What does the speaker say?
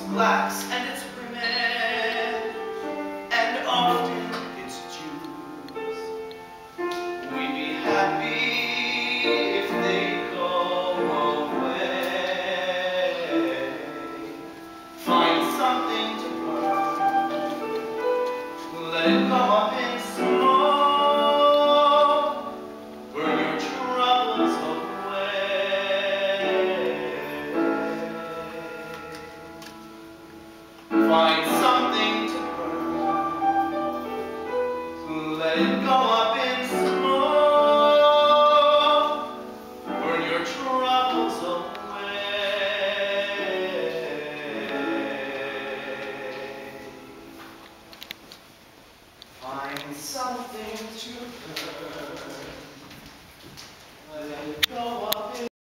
flax and its women, and often its Jews. We'd be happy if they go away. Find something to burn, let it go up in smoke, burn your troubles away. Find something to burn, let it go up in smoke, burn your troubles away. Find something to burn.